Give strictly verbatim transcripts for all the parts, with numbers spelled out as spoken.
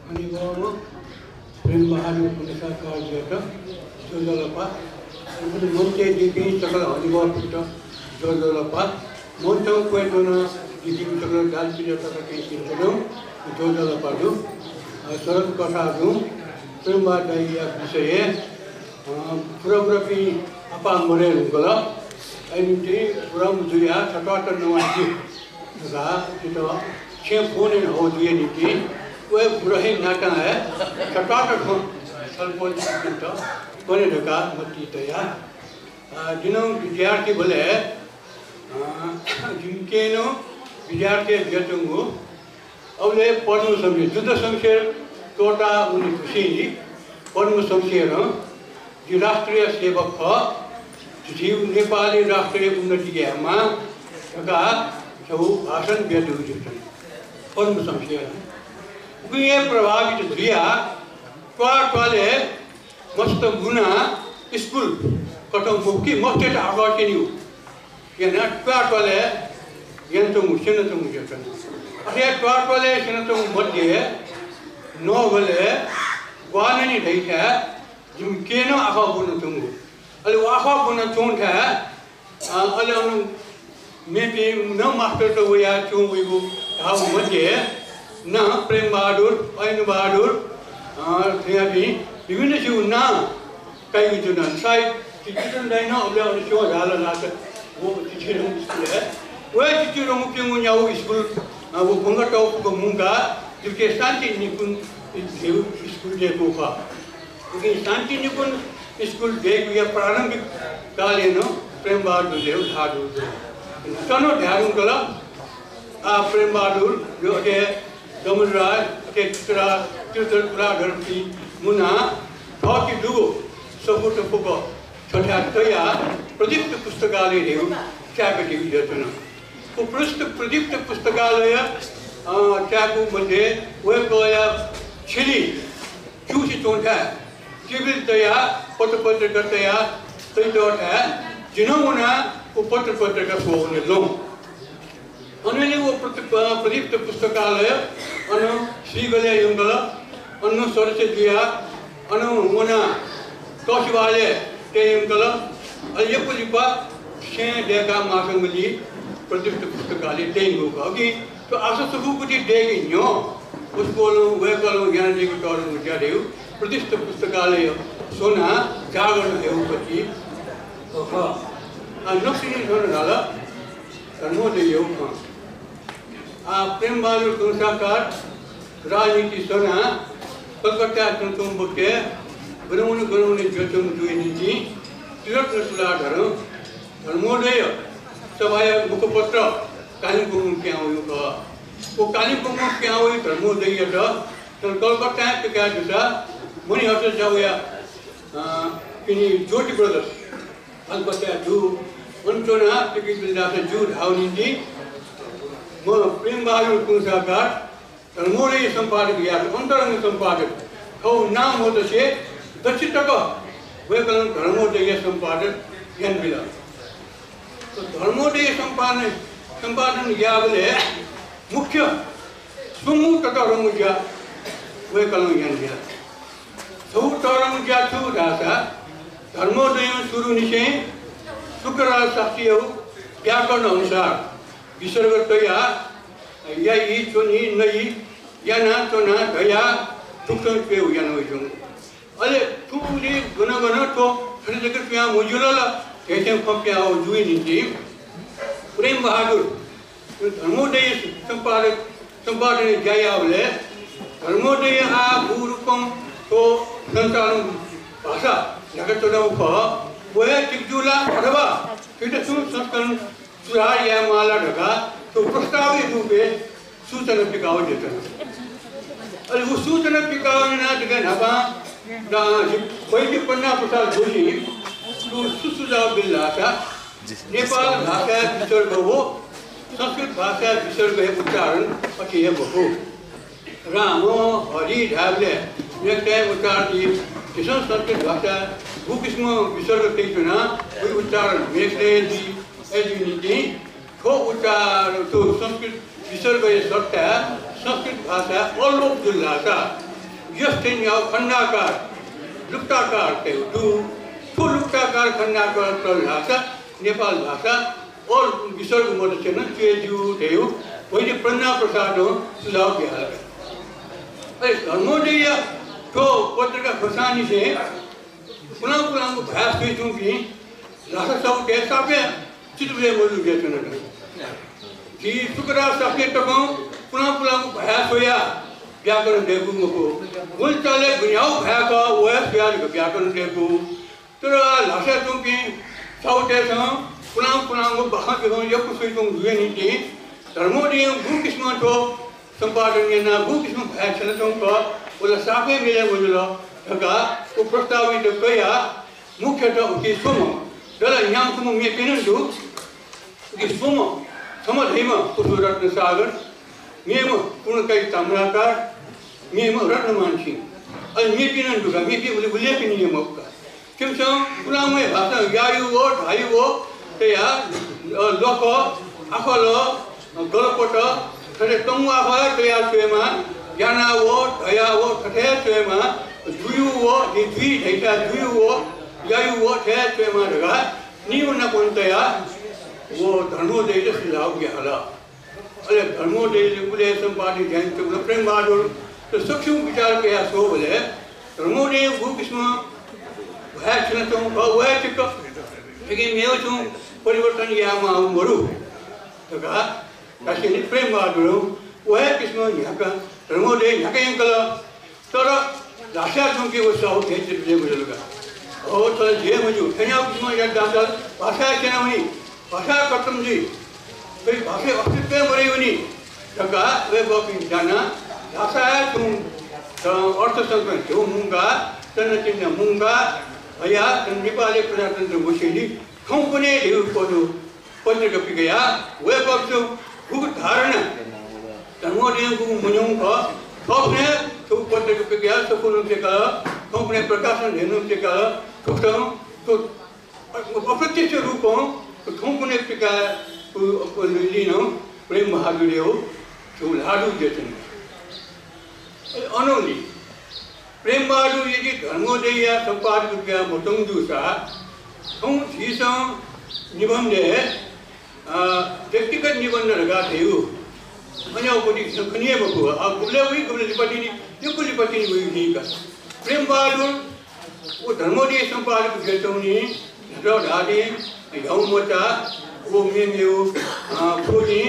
Aniboro, Prembahanu Punisa Karjata, Jodalapa, and Monte Digging Sakala Anibor, Jodalapa, Monto Quetona, Digging Sakala Dalpia Takaki Jodum, Jodalapadu, Sarat Kasadu, Premba Daya Pisaye, Photography upon Morel Gola, and from Zuya, Satata Nawaki, the Champion and Hodianity. वह बुराई NATA है कटाटा को सल्पोल चिंता कोने ढका मत इतना जिन्हों विद्यार्थी बोले जिनके नो विद्यार्थी व्यक्तियों अब ले पढ़ने समझे जुदा समझे तोटा उन्हें खुशी पढ़ने समझे ना जो राष्ट्रीय सेवक हो जीव नेपाली राष्ट्रीय उन्नति के मां का जो भाषण व्यक्ति हुए पढ़ने समझे ये प्रभावित दिया क्वार्ट वाले मस्त गुना स्कूल कटों मुक्की मस्ते आगार के न्यू ये ना क्वार्ट वाले ये तो मुझे न तो मुझे करना अरे क्वार्ट वाले ये न तो मध्य नौ वाले वाने नहीं ढाई है जिम के ना आगार बोलना तुमको अरे आगार बोलना चोंट है अरे उन में भी न मास्टर तो वो यार चों वो वो हाँ मध्य ना प्रेम बहादुर अयन बहादुर थे अभी विभिन्न चीज़ ना कई भी चुनाव शायद चित्रण नहीं ना अबले और चुनाव ज़्यादा लाकर वो चित्रण स्कूल है वो चित्रण मुख्य मुझे वो स्कूल वो बंगा टॉप को मुंगा जिसके शांति निपुण स्कूल देखो का क्योंकि शांति निपुण स्कूल देख या प्रारंभिक काल है ना प्रेम बहादुर देव बहादुर तनो ध्यान करा आ प्रेम बहादुर जो है Gamuraj, Ketra, Tirthala Garpi, Muna, Thaki Dugo, Sabuta Pugo, Chotataya, Predict Pustagali, Chapati Jatana. Who pressed the Predict Pustagalaya, Chapu Mande, Wegoya, Chili, Chuchi Tonta, Jibil Potapotaya, Tayota, Jinomuna, who Potapotaka for the long. अन्य वो प्रदीप्त पुस्तकालय अनु श्रीगले युंगला अनु सरसे दिया अनु मुना कौशिवाले ते युंगला अये पुलिपा शें देगा मासंगली प्रदीप्त पुस्तकालय ते युंगा कि तो आशा सुबह कुछ देगी न्यो उसको लोग वे कलो ज्ञान जी को तौर में क्या देव प्रदीप्त पुस्तकालय सोना जागरण है ऊपर की हाँ नक्शे सोना डाला कर्मों दे योग प्रेम बहादुर कुंसाकार राजनीति सोना कलकत्ता तुम बुके गुरुमुनि गुरुमुनि जोतुम जुएनिजी तिलक नसला धरो धर्मोदय सभाय मुखपत्र कालिम्पोङ के आयो का वो कालिम्पोङ के आयो धर्मोदय द तो कलकत्ता के क्या जुटा मुनि होटल जाओ या किनी ज्योति ब्रदर्स कलकत्ता जू उनचोना टिकट बिल्डा से जू धावनिजी प्रेम बहादुर कुंसाकार धर्मोदय संपादक या अंतरंग संपादक खौ नाम होता से दक्षिण तक वे कलम धर्मोदय संपादक ज्ञान मिला तो धर्मोदय संपादन संपादन या बोले मुख्य सुमु तथा रमुजा वे कलम ज्ञान मिला सौ तरमुजा सु दासा धर्मोदय शुरू निशे शुक्र शास्त्रीय व्याकरण अनुसार विसर्ग तया या ई चुनी नई या ना चुना दया तुक्कन पे हो या ना हो अरे तू ने गना गना तो हर जगह पे यहाँ मौजूदा ला कहते हैं कब क्या हो जुए नीचे प्रेम बहादुर धर्मोदय संपादक संपादन जाया वाले धर्मोदय आ भूरूपम तो संतान भाषा जगत तो ना वो वो है चिकजुला अथवा किधर सुन संस्करण सुधार या माला ढका तो प्रस्तावित रूप में सूचना पिकाओ देता है अरे वो सूचना पिकाओ ने ना जगह नबा ना कोई भी पन्ना प्रसाद जोशी तो सुसुजाव बिल्ला था नेपाल भाषा विसर्ग हो संस्कृत भाषा विसर्ग है उच्चारण अच्छी है बहु रामो हरि ढाबले एक टाइम उच्चारण की किसान संस्कृत भाषा वो किस्म विसर्ग कहीं तो ना कोई उच्चारण मेघले जी एजुनिटी को उच्चारण तो संस्कृत विसर्ग ये सकता है संस्कृत भाषा और लोग जुल्ला था यस्तै न्याउ खण्डाकार लुप्ताकार त्यो ठु लुप्ताकार खण्डाकार भाषा नेपाल भाषा और विसर्ग मत छैन चेजु थियो पहिले प्रज्ञा प्रसाद हो सुझाव दिया अरे धर्मोदय तो पत्रिका खोसानी से पुनः पुनः को भयास के चूंकि राष्ट्र सब के सापे चितुले मजु के चुन जी सुकरा सापे तको पुनः पुनः को भयास होया व्याकरण देखु मको बोल चले गुनाव भया का वो प्यार का व्याकरण देखु तो लाशा चूंकि साउटे से पुनः पुनः को बाहर के यो कुछ तो हुए नहीं थी धर्मोदय भू किस्म तो संपादन ना भू किस्म भया चले तो का बोला सापे मिले बोलो का वो प्रस्तावित कया मुख्यतः उनकी सुम दला यहाँ सुम में पेनन दो उनकी सुम समधेम पुष्परत्न सागर मेम पूर्ण कई ताम्राकार मेम रत्नमानसी अल में पेनन दो का में पे बोले बोले पे नहीं मौका क्यों सो पुनः में भाषा यायु वो ढायु वो तेया लोक आखलो गलपट थरे तंगु आखा तेया चेमा याना वो दया वो थथे चेमा जुयु वो जुई ढैसा जुयु वो यायु वो थे चेमा ढगा नीव न कोणतया वो धर्मोदय से सुझाव गया हला अरे धर्मोदय बोले संपादन जैन तो प्रेम बहादुर तो सूक्ष्म विचार किया सो बोले धर्मोदय भू किस्म भया चलतो वह चिक लेकिन मैं जो परिवर्तन या मां मरु ढगा काशी प्रेम बहादुर वह किस्म यहाँ का धर्मोदय यहाँ का अंकल तर भाषा चूंकि वो सब थे चिपले मुझे और तो जे मुझे कन्या किस्म याद दाता भाषा क्या ना बनी भाषा खत्म जी कोई भाषा अस्तित्व मरे बनी तका वे बाकी जाना भाषा है तुम अर्थ संकल्प जो मुंगा तन चिन्ह मुंगा भैया नेपाली प्रजातंत्र मुशीली कंपनी देव पदो पत्रिका पिगया वे बाकी भूख धारणा धर्मोदय को मुझों का अपने तो पत्रिका पिगया तो कुलों से का कंपनी प्रकाशन देनों से का तो तो अप्रत्यक्ष रूपों तो कंपनी पिगा तो लीनो प्रेम बहादुर हो तो लाडू जैसे अनोली प्रेम बहादुर ये धर्मोदय या संपादक क्या मतंग दूसरा हम जीसा निबंध व्यक्तिगत निबंध लगा थे वो अन्य उपरी संखनीय बकुआ अब गुले हुई गुले लिपटी नहीं ये गुले लिपटी नहीं हुई नहीं का प्रेम बहादुर वो धर्मोदय संपादक कहते हैं नजर डाले गाँव मोटा वो में में वो फूली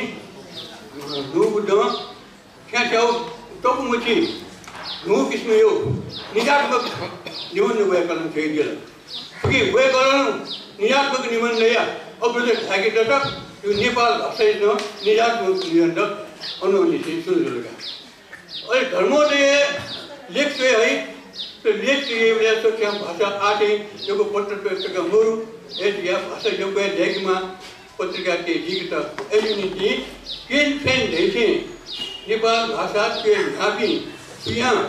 दो बुद्धा क्या चाहो तो मुझे दो किस्म यो निजात्मक निबंध हुए कलम चाहिए जल क्योंकि हुए कलम निजात्मक निबंध लिया अब बोले ढाके तक जो नेपाल भाषा जो निजात्मक निबंध अनुमति से सुन लगा और धर्मोदय लेख से है तो लेख के लिए तो क्या भाषा आते जो को पत्र पे का मोरू एक या भाषा जो को देख में पत्रिका के जीवित एलिनिटी किन फैन देखे नेपाल भाषा के नापी यहाँ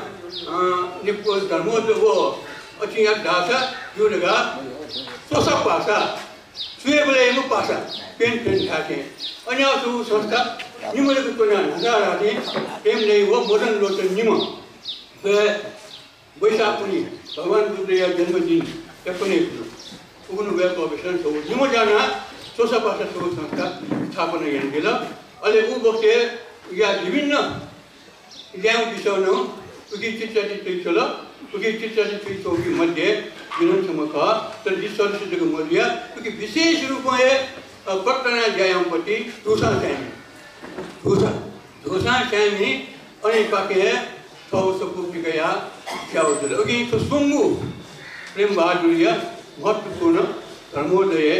नेपाल धर्मोदय वो अच्छी याद भाषा जो लगा तो सब भाषा सुए बोले ये भाषा पेन पेन ढाके अन्य सु संस्था निम्न के तो ना नजार आते पेन नहीं वो मदन लोटन निम्न वे वैशाखुनी भगवान बुद्ध या जन्मदिन अपने उगनु वे को विषय तो निम्न जाना तो सब भाषा सु संस्था स्थापना यन केला अले वो बके या विभिन्न ज्ञान विषयों उनकी चित्रा चित्रा चला उनकी चित्रा चित्रा चौकी मध्य विनोद समका तर जिस तरह से जगह मध्य क्योंकि विशेष रूप में पटना जायाम पति दूसरा टाइम दूसरा दूसरा टाइम ही अनेक पाके है तो सबको पिकाया क्या होता है ओके तो सुंगु प्रेम बहादुरिया महत्वपूर्ण धर्मोदय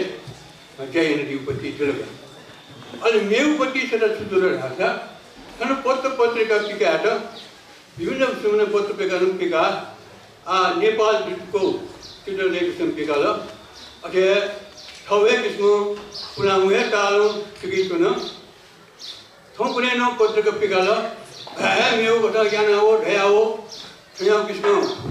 जयन दीपति चलेगा अरे मेवपति से सुधर रहा था कारण पत्र पत्रिका पिका था विभिन्न विभिन्न पत्र पिका पिका आ नेपाल को चित्र लेख पिका ला अरे थवे किस्म पुनामुए तालो पिकी तो ना थों पुने नो पत्रिका पिका ला है मेव बता क्या ना वो ढया वो यहाँ किस्म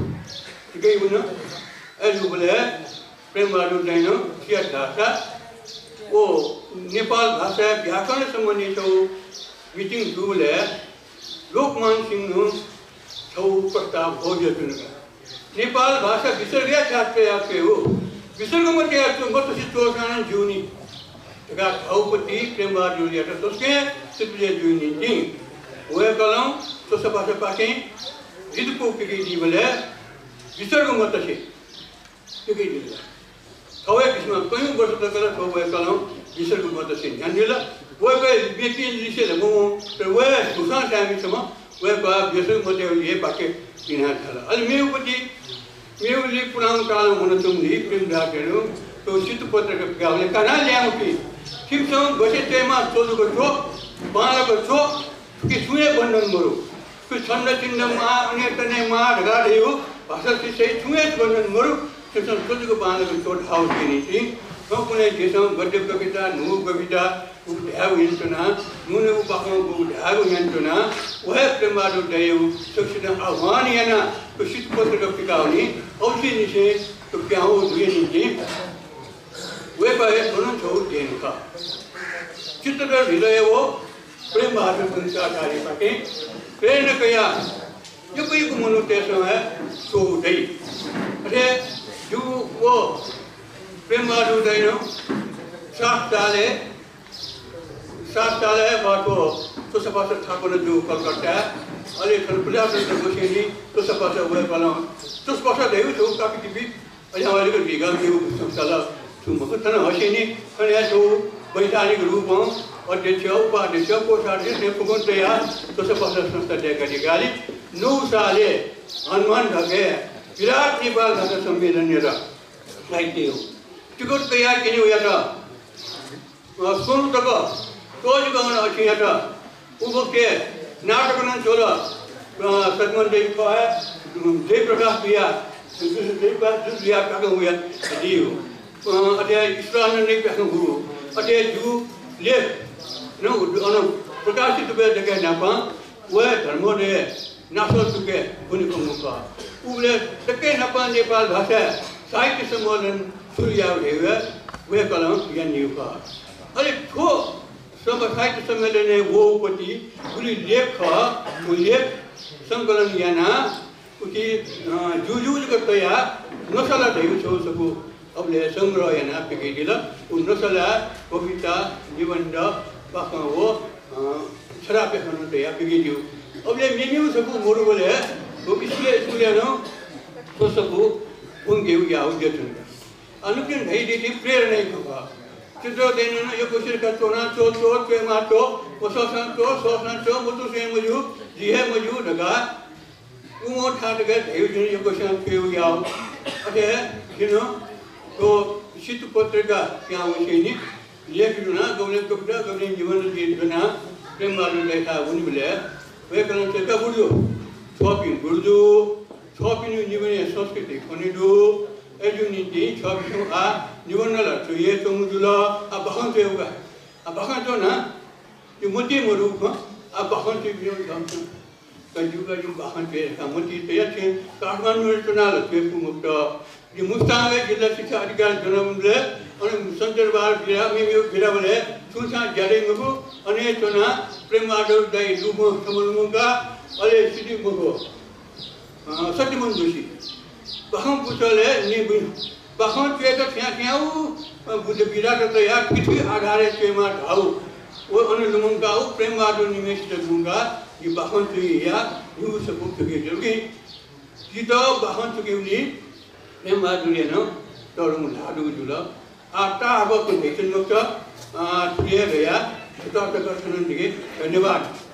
पिकी बुना ऐसे बोले प्रेम बहादुर जाइनो किया था वो नेपाल भाषा व्याकरण संबंधी तो मीटिंग दूल है लोकमान सिंह नो छौ प्रस्ताव हो जतुनका नेपाल भाषा विसर्ग छात्र याके हो विसर्ग मध्ये याके मत सी चोकान जुनी तका औपति प्रेमबहादुर याटा तस्के सिपले जुनी नि वे कलम तो सपासे पाके जिदको के जीवले विसर्ग मत से के जीवले थवे किस्म कयौं वर्ष तक थवे कलम विसर्ग मत से ध्यान दिला वे के व्यक्ति लिसे मो वे सुसा टाइमसम्म वे का विसर्ग मत ये पाके किना थाला अलि मेउपति मेउली पुरानो काल हुन तुमली प्रेम धाकेनो तो चित्त पत्र के गावले कना ल्याउ कि किमसम बसे तेमा चोलुको छो बालको छो कि छुए बन्धन मरु कि छन्द चिन्ह मा अनेक तने मा ढगा देउ भाषा से छुए बन्धन मरु त्यसम चोलुको बालको छो ठाउ दिनी थि न कुनै देशम गद्य कविता नु कविता ढ्याउ हिँड्छना नुने उपाखौ ढ्याउ हिँड्छना वह प्रेमबहादुर दयउ सक्षित आह्वान याना तो चित्त पत्र के पिकाउनी औसी निसे तो क्याउ दुए निजे वे पाए दोनों छौ देन का चित्त हृदय वो प्रेमबहादुर संसारकारी पाके प्रेरणा कया यो कोई को मनो तेसो है सो दई अरे जो वो प्रेमबहादुर दैनो सात डाले सात डाले बाटो तो सपास ठाकुर जो कलकत्ता अले खलपुला से बसेनी तो सपास वे कला तो सपास देउ जो काफी टिपी अया वाले को बिगा के संसाला तुम तन हसेनी अने जो वैधानिक रूपमा अध्यक्ष उपाध्यक्ष कोषाध्यक्ष ने पुगन तयार तो सपास संस्था देखा गाली नौ साले हनुमान ढगे विराट नेपाल भाषा सम्मेलन र साहित्य हो टिकट तयार किने हुया त सोनु तक तोज गन अछि याटा उबो के नाटक न छोल सदमन देव को है जय प्रकाश दिया जय प्रकाश दिया का हुया दियो अटे ईश्वर ने का हुआ अटे जू ले न अन प्रकाशित बे देखे नापा वे धर्म ने नासो सुके उनी को मुका उले तके नापा नेपाल भाषा साहित्य सम्मेलन सूर्या देवे वे कलम ज्ञान निका अरे ठो सब साहित्य सम्मेलन है वो पति पूरी लेख लेख संकलन याना उकी जुजुज करतया नसला देउ छौ सबु अबले संग्रह याना पेके दिला उ नसला कविता निबन्ध पाखा हो छरापे खनु तया पेके दिउ अबले मेन्यु सबु मोरु बोले वो इसलिए इसलिए न तो सबु उनके याउ जतन अनुकिन भई देती प्रेरणा खबा चित्र देने ना यो कुछ का चोना चो चो के मातो वसोसन चो सोसन चो मुतु से मजू जी है मजू ढगा उमो ठाट गए देव जन यो कुछ के याओ अटे किनो तो चित्त पत्रिका क्या वशेनी लेख ना गौने कविता गौने जीवन जी बना प्रेमबहादुर लेखा उन बोले वे कलन से का बुडो छोपिन बुडो छोपिन जीवन संस्कृति खनिदो एजुनिटी छोपिन आ जीवन ला तो ये तो मुझला अब बहन से होगा अब बहन तो ना जो मोती मरूप अब बहन से भी हम कजुगा जो बहन पे का मोती तो ये काठमांडू में तो ना लगते हैं मुक्त जो मुस्तांग जिला शिक्षा अधिकारी जन्म ले और संतर बार गिरा में भी गिरा बोले सुनसा जाले मुको अने तो ना प्रेमबहादुर दाई रूपो समलमुगा अले सिटी मुको सत्यमन जोशी बहन पुछले ने बहन पे तो क्या क्या वो बुद्ध विराट तो यार किसी आधारे पे मार ढाऊ वो अने लुमंगाऊ प्रेमबहादुर निमेश जगूंगा ये बहन तो या यू सब तो के जरूरी कि तो बहन तो के उन्हीं प्रेमबहादुर ये ना तो रुम लाडू जुला आता अब तो देशन मुक्त आ तुझे गया तो तो कर सुनने के धन्यवाद।